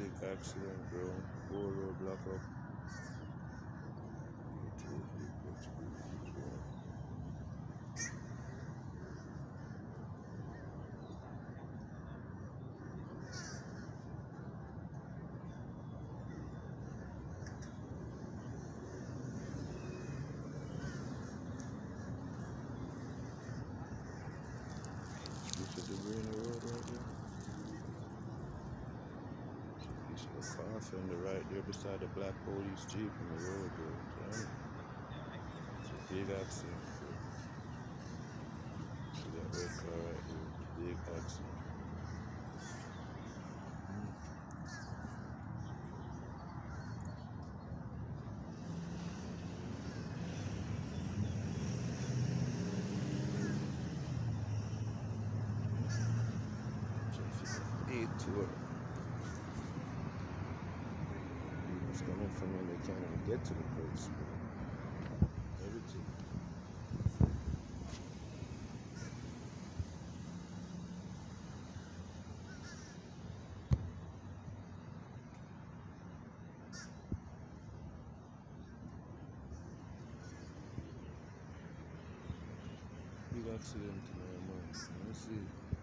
Big accident, bro. Whole road block up. This is the green road right there. It's the car fender right there beside the black police jeep in the road, bro. Damn. It's a big accident, bro. See that red car right there? Big accident. Tour. It's coming from when they can't even get to the place. Everything. Big accident in my mind. Let's see.